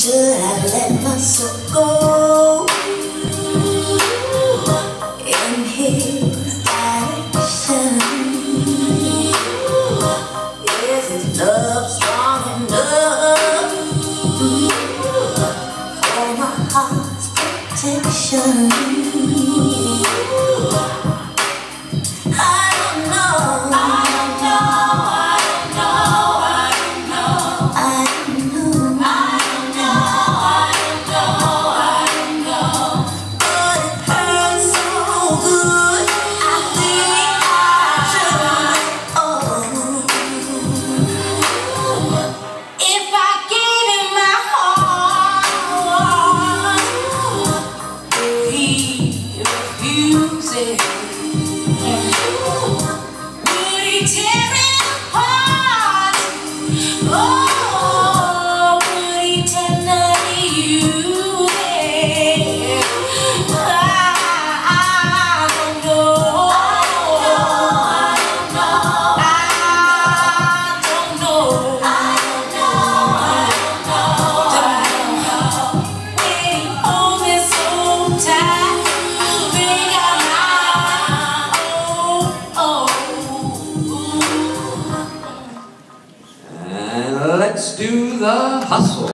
Should I let myself go in his direction? Is his love strong enough for my heart's protection? Let's do the hustle.